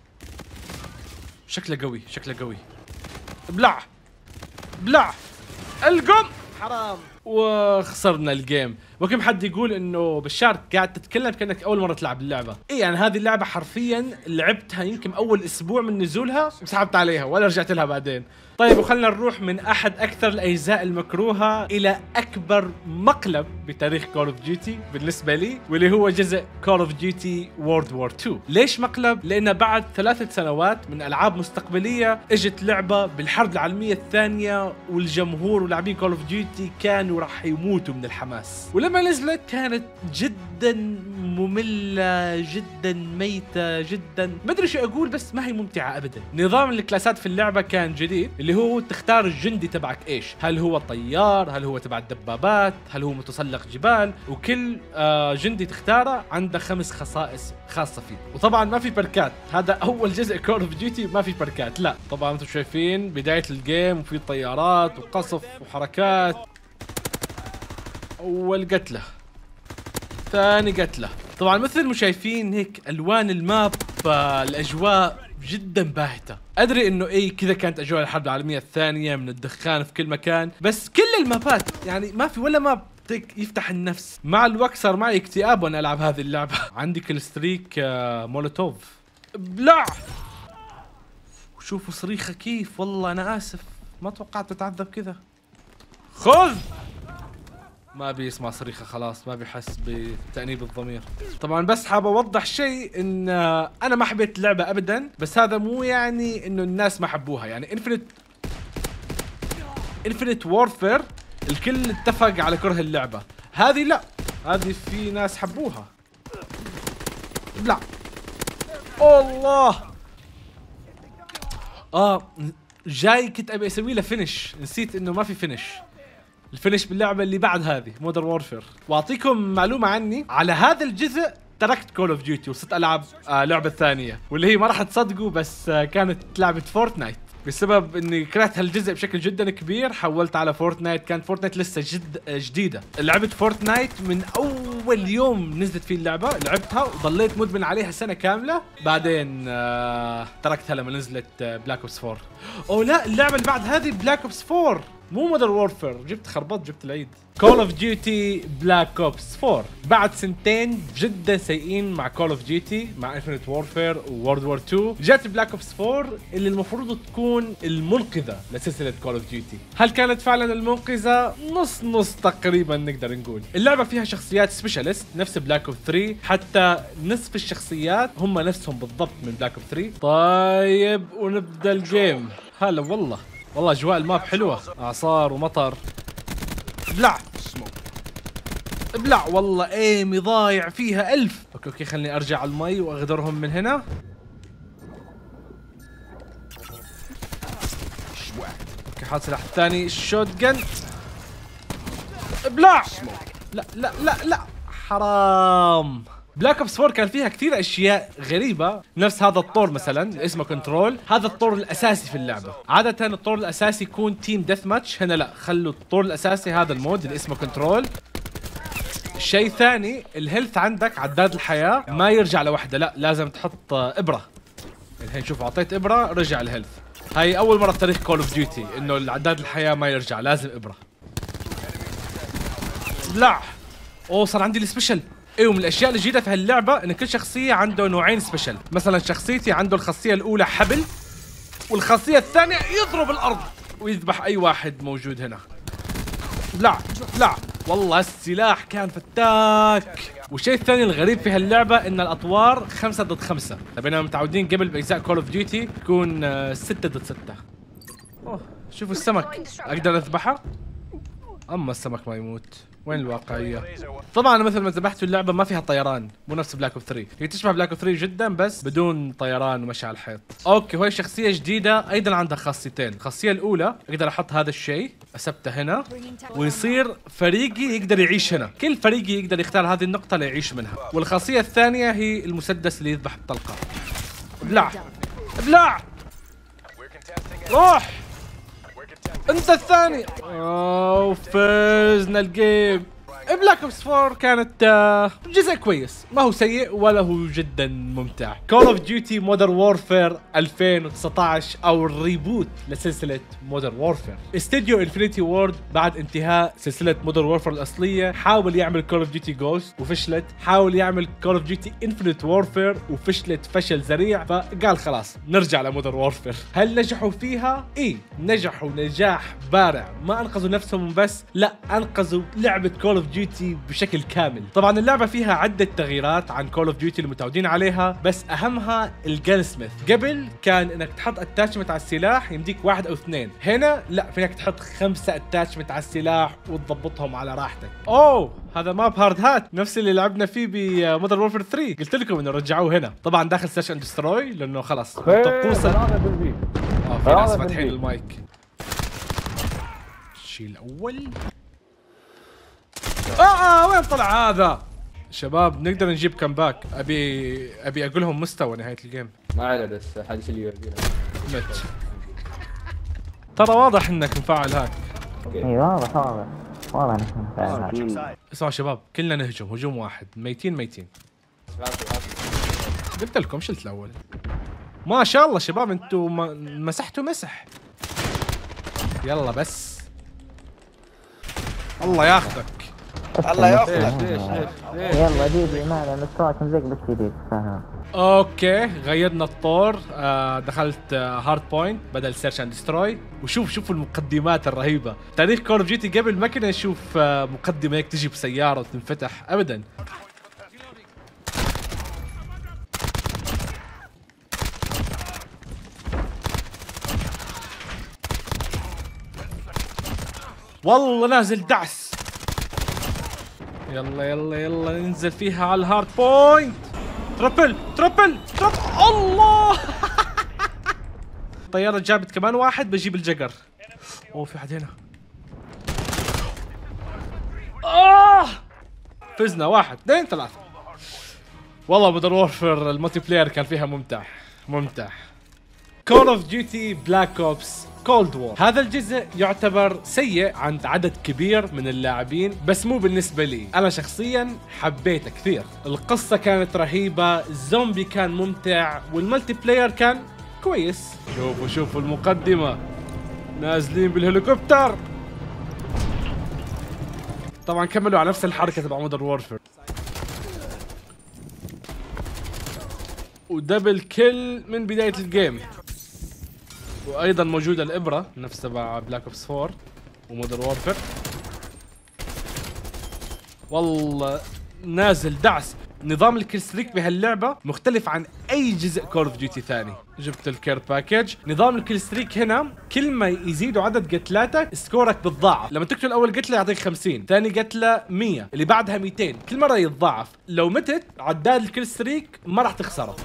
شكله قوي شكله قوي. ابلع ابلع القم. حرام وخسرنا الجيم. وكم حد يقول انه بالشارك قاعد تتكلم كانك اول مره تلعب اللعبه. اي يعني هذه اللعبه حرفيا لعبتها يمكن اول اسبوع من نزولها وسحبت عليها ولا رجعت لها بعدين. طيب وخلنا نروح من احد اكثر الاجزاء المكروهه الى اكبر مقلب بتاريخ كول اوف ديوتي بالنسبه لي، واللي هو جزء كول اوف ديوتي وورلد وور تو. ليش مقلب؟ لان بعد ثلاثة سنوات من العاب مستقبليه اجت لعبه بالحرب العالميه الثانيه، والجمهور ولاعبين كول اوف ديوتي كانوا راح يموتوا من الحماس. ولما نزلت كانت جدا ممله جدا ميته جدا، ما ادري شو اقول، بس ما هي ممتعه ابدا. نظام الكلاسات في اللعبه كان جديد، اللي هو تختار الجندي تبعك ايش، هل هو طيار، هل هو تبع الدبابات، هل هو متسلق جبال، وكل آه جندي تختاره عنده خمس خصائص خاصه فيه. وطبعا ما في بركات، هذا اول جزء كول اوف ديوتي ما في بركات، لا طبعا انتم شايفين بدايه الجيم وفي طيارات وقصف وحركات. اول قتله، ثاني قتله. طبعا مثل ما شايفين هيك الوان الماب، الاجواء جدا باهته. ادري انه اي كذا كانت اجواء الحرب العالميه الثانيه، من الدخان في كل مكان، بس كل المابات يعني ما في ولا ماب يفتح النفس. مع الوقت صار معي اكتئاب وانا العب هذه اللعبه. عندي كل ستريك آه مولوتوف. بلع. وشوفوا صريخه كيف، والله انا اسف ما توقعت تتعذب كذا. خذ. ما بيسمع صريخه خلاص، ما بيحس بتأنيب الضمير. طبعا بس حاب اوضح شيء، ان انا ما حبيت اللعبه ابدا، بس هذا مو يعني انه الناس ما حبوها. يعني انفنت انفنت وورفير الكل اتفق على كره اللعبه، هذه لا، هذه في ناس حبوها. لا الله. اه جاي كنت ابي اسوي له فينش، نسيت انه ما في فينش. الفينش باللعبه اللي بعد هذه مودرن وورفير. واعطيكم معلومه عني، على هذا الجزء تركت كول اوف ديوتي وصرت العب آه لعبه ثانيه، واللي هي ما راح تصدقوا بس آه كانت لعبه فورتنايت. بسبب اني كرهت هالجزء بشكل جدا كبير حولت على فورتنايت. كانت فورتنايت لسه جد جديده. لعبت فورتنايت من اول يوم نزلت فيه اللعبه، لعبتها وضليت مدمن عليها سنه كامله. بعدين آه تركتها لما نزلت آه بلاك اوبس فور. اوه لا، اللعبه اللي بعد هذه بلاك اوبس فور مو مودرن وورفير. جبت خربط، جبت العيد. كول اوف ديوتي بلاك اوبس فور بعد سنتين جدا سيئين مع كول اوف ديوتي، مع انفنت وورفير وورد وور تو، جات بلاك اوبس فور اللي المفروض تكون المنقذه لسلسله كول اوف ديوتي. هل كانت فعلا المنقذه؟ نص نص تقريبا نقدر نقول. اللعبه فيها شخصيات سبيشالست نفس بلاك اوب ثري، حتى نصف الشخصيات هم نفسهم بالضبط من بلاك اوب ثري. طيب ونبدا الجيم. هلا والله والله اجواء الماب حلوه، اعصار ومطر. ابلع ابلع والله ايمي ضايع فيها الف. اوكي اوكي خليني ارجع على المي واغدرهم من هنا. اوكي حاط سلاح الثاني الشوت جن. ابلع. لا لا لا لا حرام. بلاك اوبس فور كان فيها كثير اشياء غريبه، نفس هذا الطور مثلا اسمه كنترول، هذا الطور الاساسي في اللعبه. عاده الطور الاساسي يكون تيم ديث ماتش، هنا لا، خلوا الطور الاساسي هذا المود اللي اسمه كنترول. شيء ثاني، الهيلث عندك عداد الحياه ما يرجع لوحده، لا لازم تحط ابره. الحين شوف اعطيت ابره رجع الهيلث. هاي اول مره في تاريخ كول اوف ديوتي انه العداد الحياه ما يرجع، لازم ابره. لا اوه صار عندي السبيشل. ايوه من الاشياء الجديده في هاللعبه ان كل شخصيه عنده نوعين سبيشل. مثلا شخصيتي عنده الخاصيه الاولى حبل، والخاصيه الثانيه يضرب الارض ويذبح اي واحد موجود هنا. لا لا والله السلاح كان فتاك. والشيء الثاني الغريب في هاللعبه ان الاطوار خمسة ضد خمسة، بينما متعودين قبل باجزاء كول اوف ديوتي تكون ستة ضد ستة. اوه شوفوا السمك، اقدر اذبحه؟ اما السمك ما يموت. وين الواقعية؟ طبعا مثل ما ذبحت اللعبة ما فيها طيران، مو نفس بلاك اوب ثري، هي تشبه بلاك اوب ثري جدا بس بدون طيران ومشي على الحيط. اوكي وهي شخصية جديدة ايضا عندها خاصيتين، الخاصية الأولى اقدر احط هذا الشيء، اثبته هنا ويصير فريقي يقدر يعيش هنا، كل فريقي يقدر يختار هذه النقطة ليعيش منها، والخاصية الثانية هي المسدس اللي يذبح بطلقة. ابلع ابلع روح انت الثاني. اوه فزنا الجيم. بلاك اوبس فور كانت آه، جزء كويس، ما هو سيء ولا هو جدا ممتع. كول اوف ديوتي مودرن وورفير ألفين وتسعطعش او الريبوت لسلسله مودرن وورفير. استديو انفينيتي وورد بعد انتهاء سلسله مودرن وورفير الاصليه حاول يعمل كول اوف ديوتي جوست وفشلت، حاول يعمل كول اوف ديوتي انفينيت وورفير وفشلت فشل ذريع، فقال خلاص نرجع لمودرن وورفير. هل نجحوا فيها؟ ايه نجحوا نجاح بارع، ما انقذوا نفسهم بس، لا انقذوا لعبه كول اوف ديوتي بشكل كامل. طبعا اللعبه فيها عده تغييرات عن كول اوف ديوتي المتعودين عليها، بس اهمها الجن سميث. قبل كان انك تحط اتاتشمنت على السلاح يمديك واحد او اثنين، هنا لا فينك تحط خمسه اتاتشمنت على السلاح وتضبطهم على راحتك. اوه هذا ماب هارد هات نفس اللي لعبنا فيه بمودرن وورفير ثري، قلت لكم انه رجعوه هنا. طبعا داخل سيرش اند دستروي لانه خلاص طقوسه. اه في ناس فاتحين المايك. الشيء الاول اه اه وين طلع هذا؟ شباب نقدر نجيب كمباك، ابي ابي اقول لهم مستوى نهايه الجيم. ما عليه بس حدش اللي يورينا. مت ترى واضح انك مفعل هاك. اي واضح واضح واضح انك مفعل هاك. اسمعوا شباب كلنا نهجم هجوم واحد، ميتين ميتين. قلت لكم شلت الاول. ما شاء الله شباب انتم مسحتوا مسح. يلا بس الله ياخذك. الله ياخذك. ليش ليش ليش؟ يلا ديدي معنا مستواكم زيك بس جديد فاهم. اوكي غيرنا الطور، آه دخلت آه هارد بوينت بدل سيرش اند دستروي. وشوف شوفوا المقدمات الرهيبه. تاريخ كول اوف ديوتي قبل ما كنا نشوف آه مقدمه هيك تجي بسياره وتنفتح ابدا. والله نازل دعس. يلا يلا يلا ننزل فيها على الهارد بوينت. تربل تربل تربل الله. الطيارة جابت كمان واحد، بجيب الجقر. اوه في حد هنا. آه فزنا واحد اثنين ثلاثة. والله مودرن وورفير الملتي بلاير كان فيها ممتع ممتع. كول اوف ديوتي بلاك اوبس كولد وور، هذا الجزء يعتبر سيء عند عدد كبير من اللاعبين، بس مو بالنسبة لي، أنا شخصيا حبيته كثير. القصة كانت رهيبة، الزومبي كان ممتع، والملتي بلاير كان كويس. شوفوا شوفوا المقدمة نازلين بالهليكوبتر. طبعا كملوا على نفس الحركة تبع مودرن وورفير. ودبل كيل من بداية الجيم. وايضا موجوده الابره نفس تبع بلاك اوبس فور ومودرن وورفير. والله نازل دعس. نظام الكيل ستريك بهاللعبه مختلف عن اي جزء كول اوف ديوتي ثاني. جبت الكير باكج. نظام الكيل ستريك هنا كل ما يزيدوا عدد قتلاتك سكورك بتضاعف. لما تقتل اول قتله يعطيك خمسين، ثاني قتله مية، اللي بعدها ميتين، كل مره يتضاعف. لو متت عداد الكيل ستريك ما راح تخسره.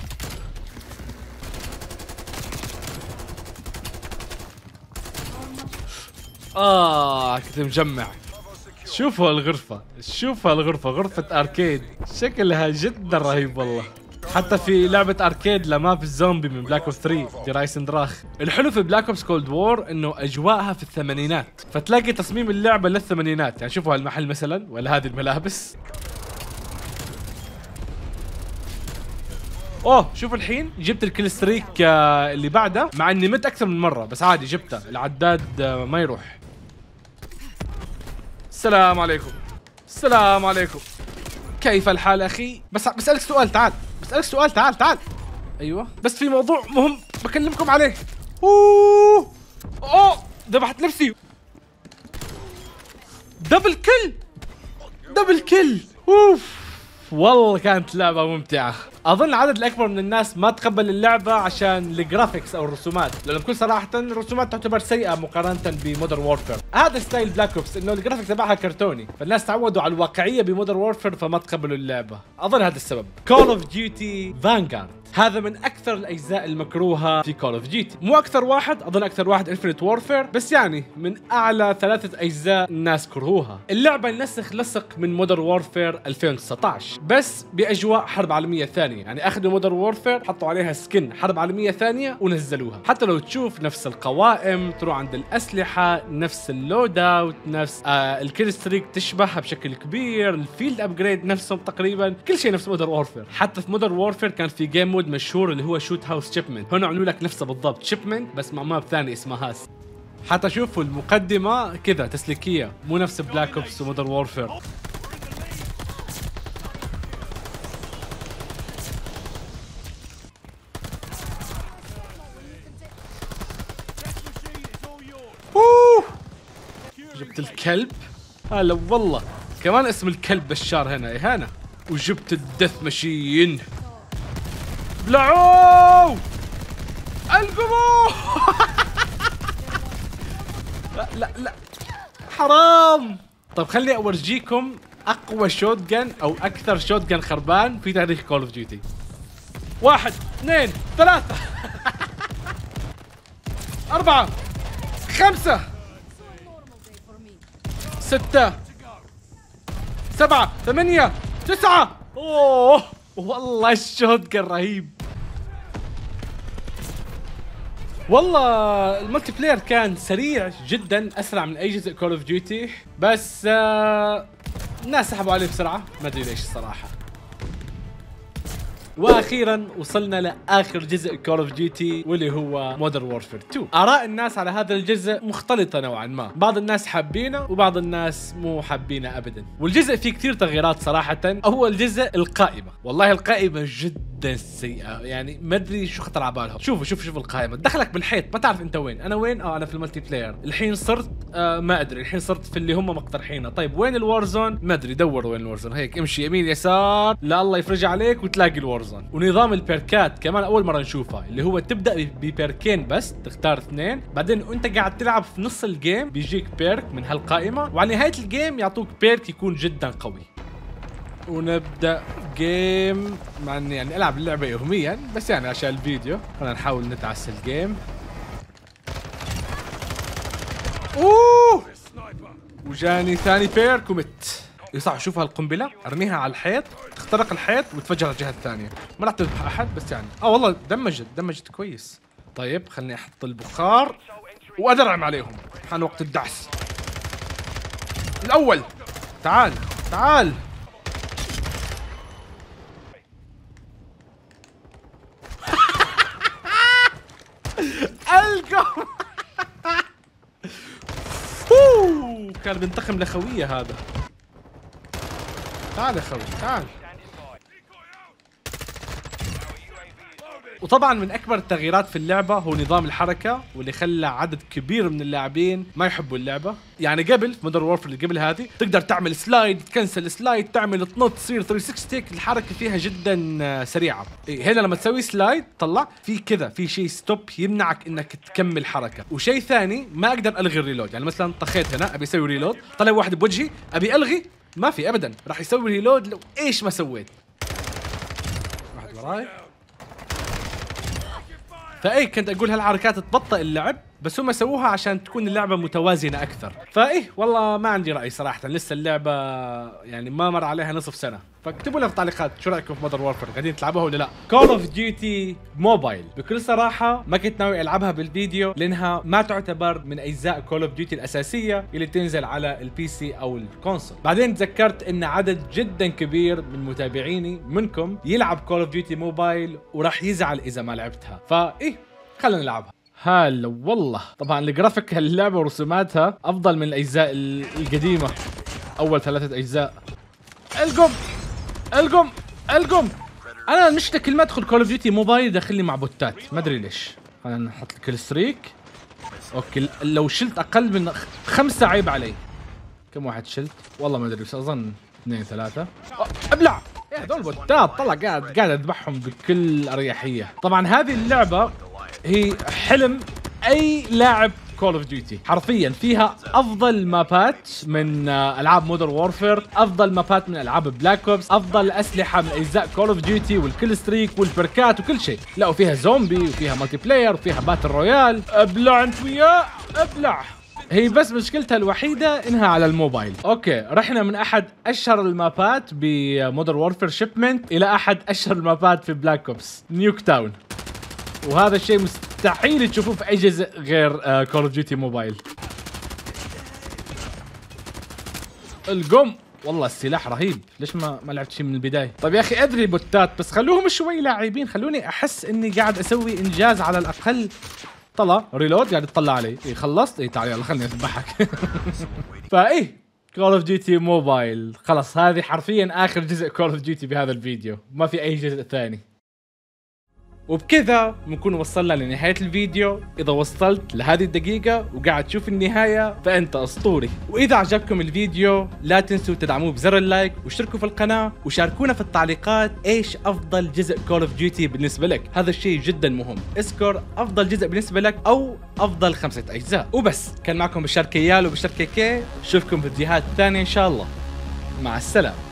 آه كنت مجمع. شوفوا الغرفة، شوفوا الغرفة، غرفة أركيد، شكلها جدا رهيب والله. حتى في لعبة أركيد لماب الزومبي من بلاك اوبس ثري دي رايسن دراخ. الحلو في بلاك اوبس كولد وور إنه أجواءها في الثمانينات، فتلاقي تصميم اللعبة للثمانينات. يعني شوفوا هالمحل مثلا ولا هذه الملابس. اوه شوف الحين جبت الكيل ستريك آه اللي بعده، مع اني مت اكثر من مره بس عادي جبته. العداد آه ما يروح. السلام عليكم. السلام عليكم. كيف الحال اخي؟ بس بسالك سؤال تعال. بسالك سؤال تعال تعال. ايوه بس في موضوع مهم بكلمكم عليه. اوه اوه ذبحت نفسي. دبل كل دبل كل. اوف والله كانت لعبة ممتعة. أظن العدد الأكبر من الناس ما تقبل اللعبة عشان الجرافيكس أو الرسومات، لأنه بكل صراحة الرسومات تعتبر سيئة مقارنة بمودرن وورفير. هذا ستايل بلاك اوبس، إنه الجرافيكس تبعها كرتوني، فالناس تعودوا على الواقعية بمودرن وورفير فما تقبلوا اللعبة. أظن هذا السبب. كول اوف ديوتي فانغارد هذا من اكثر الاجزاء المكروهه في كول اوف جيتي، مو اكثر واحد، اظن اكثر واحد انفينيت وورفير، بس يعني من اعلى ثلاثه اجزاء الناس كرهوها. اللعبه نسخ لصق من مودرن وورفير ألفين وتسعطعش بس باجواء حرب عالميه ثانيه، يعني اخذوا مودرن وورفير حطوا عليها سكن حرب عالميه ثانيه ونزلوها، حتى لو تشوف نفس القوائم، تروح عند الاسلحه، نفس اللود اوت، نفس آه الكيل ستريك تشبهها بشكل كبير، الفيلد ابجريد نفسهم تقريبا، كل شيء نفس مودرن وورفير. حتى في مودرن وورفير كان في جيم مود مشهور اللي هو شوت هاوس شيبمنت، هنا عملوا لك نفسه بالضبط شيبمنت بس مع ماب ثاني اسمها هاس. حتى شوفوا المقدمه كذا تسليكيه، مو نفس بلاك اوبس ومودرن وورفير. اوه جبت الكلب، هلا والله كمان اسم الكلب بشار هنا اهانه. وجبت الدث ماشين، بلعوه القموا. لا لا لا حرام. طب خليني اورجيكم اقوى شوت جن او اكثر شوت جن خربان في تاريخ كول اوف ديوتي. واحد اثنين ثلاثة أربعة خمسة ستة سبعة ثمانية تسعة. اوه والله الشوت جن رهيب. والله الملتي بلاير كان سريع جدا، اسرع من اي جزء كول اوف ديوتي، بس آه الناس سحبوا عليه بسرعه، ما ادري ليش الصراحه. واخيرا وصلنا لاخر جزء كول اوف ديوتي واللي هو مودرن وورفير تو. اراء الناس على هذا الجزء مختلطه نوعا ما، بعض الناس حابينه وبعض الناس مو حابينه ابدا. والجزء فيه كثير تغييرات صراحه. اول جزء القائمه، والله القائمه جدا سيئه، يعني ما ادري شو خطر على بالهم. شوفوا شوفوا شوفوا القائمه تدخلك بالحيط، ما تعرف انت وين. انا وين؟ اه انا في الملتي بلاير. الحين صرت آه ما ادري، الحين صرت في اللي هم مقترحينه. طيب وين الوارزون؟ ما ادري، دوروا وين الوارزون. هيك امشي يمين يسار لا الله يفرج عليك وتلاقي الوارزون. ونظام البيركات كمان اول مره نشوفها، اللي هو تبدا ببيركين بس، تختار اثنين، بعدين وانت قاعد تلعب في نص الجيم بيجيك بيرك من هالقائمه، وعلى نهايه الجيم يعطوك بيرك يكون جدا قوي. ونبدا جيم، مع اني يعني العب اللعبه يوميا بس يعني عشان الفيديو خلينا نحاول نتعس الجيم. اوه وجاني ثاني بيرك ومت. صح شوف هالقنبله، ارميها على الحيط، تخترق الحيط وتفجر الجهه الثانيه، ما راح تذبح احد بس يعني اه والله دمجت دمجت كويس. طيب خلني احط البخار وادرعم عليهم، حان وقت الدعس. الاول تعال تعال. القم كان بينتقم لخويه هذا. تعال يا خوي تعال. وطبعا من اكبر التغييرات في اللعبه هو نظام الحركه، واللي خلى عدد كبير من اللاعبين ما يحبوا اللعبه. يعني قبل في مودرن وورفير اللي قبل هذه تقدر تعمل سلايد، تكنسل سلايد، تعمل تنط، تصير ثلاثمية وستين، الحركه فيها جدا سريعه. إيه هنا لما تسوي سلايد طلع في كذا في شيء ستوب يمنعك انك تكمل حركه. وشيء ثاني ما اقدر الغي الريلود، يعني مثلا طخيت هنا ابي اسوي ريلود، طلع واحد بوجهي ابي الغي، ما في ابدا، راح يسوي ريلود لو ايش ما سويت. واحد وراي. فاي كنت اقول هالحركات تبطئ اللعب، بس هم سووها عشان تكون اللعبه متوازنه اكثر. فايه والله ما عندي راي صراحه، لسه اللعبه يعني ما مر عليها نصف سنه، فاكتبوا لنا في التعليقات شو رايكم في مودرن وورفير، قاعدين تلعبوها ولا لا؟ كول اوف ديوتي موبايل بكل صراحه ما كنت ناوي العبها بالفيديو، لانها ما تعتبر من اجزاء كول اوف ديوتي الاساسيه اللي تنزل على البي سي او الكونسول. بعدين تذكرت ان عدد جدا كبير من متابعيني منكم يلعب كول اوف ديوتي موبايل وراح يزعل اذا ما لعبتها، فايه خلينا نلعبها. هلا والله طبعا الجرافيك هاللعبه ورسوماتها افضل من الاجزاء القديمه، اول ثلاثه اجزاء. القم القم القم. انا المشكله كل ما ادخل كول اوف ديوتي موبايل يدخلني مع بوتات، ما ادري ليش. خلينا نحط الكل ستريك. اوكي لو شلت اقل من خمسه عيب علي. كم واحد شلت؟ والله ما ادري بس اظن اثنين ثلاثه. ابلع هذول بوتات، طلع قاعد قاعد اذبحهم بكل اريحيه. طبعا هذه اللعبه هي حلم اي لاعب كول اوف ديوتي. حرفيا فيها افضل مابات من العاب مودرن وورفير، افضل مابات من العاب بلاك اوبس، افضل اسلحه من اجزاء كول اوف ديوتي والكل ستريك والبركات وكل شيء. لا وفيها زومبي وفيها مالتي بلاير وفيها باتل رويال. ابلع انت وياه ابلع. هي بس مشكلتها الوحيدة انها على الموبايل. اوكي رحنا من احد اشهر المابات بمودرن وورفير شيبمنت الى احد اشهر المابات في بلاك اوبس نيوك تاون، وهذا الشيء مستحيل تشوفوه في اي جزء غير كول اوف ديوتي موبايل. القم والله السلاح رهيب، ليش ما ما لعبت شيء من البدايه؟ طيب يا اخي ادري بوتات بس خلوهم شوي لاعبين، خلوني احس اني قاعد اسوي انجاز على الاقل. طلع ريلود قاعد يطلع علي. إيه خلصت؟ اي تعال يلا خليني اذبحك. فايه كول اوف ديوتي موبايل خلص، هذه حرفيا اخر جزء كول اوف ديوتي بهذا الفيديو، ما في اي جزء ثاني. وبكذا بنكون وصلنا لنهاية الفيديو. إذا وصلت لهذه الدقيقة وقاعد تشوف النهاية فأنت أسطوري. وإذا عجبكم الفيديو لا تنسوا تدعموه بزر اللايك واشتركوا في القناة وشاركونا في التعليقات إيش أفضل جزء كول اوف ديوتي بالنسبة لك. هذا الشيء جدا مهم، اذكر أفضل جزء بالنسبة لك أو أفضل خمسة أجزاء. وبس كان معكم بشار كيال وبشار كيكي، نشوفكم في فيديوهات ثانية إن شاء الله. مع السلامة.